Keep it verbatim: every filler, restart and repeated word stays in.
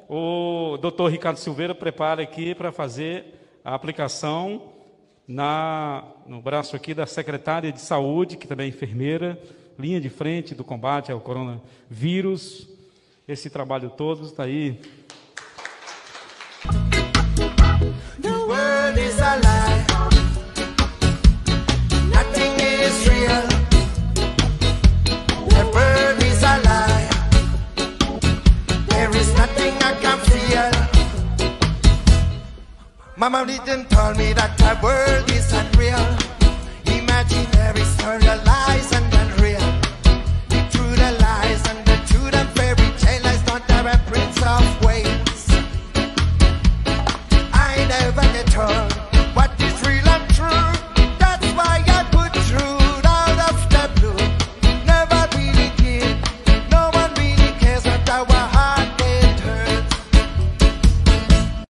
o doutor Ricardo Silveira prepara aqui para fazer a aplicação na, no braço aqui da secretária de saúde, que também é enfermeira, linha de frente do combate ao coronavírus. Esse trabalho todo está aí. The world is a lie. Nothing is real. The world is a lie. There is nothing I can feel. Mama didn't tell me that the world is unreal. Imaginary story lies and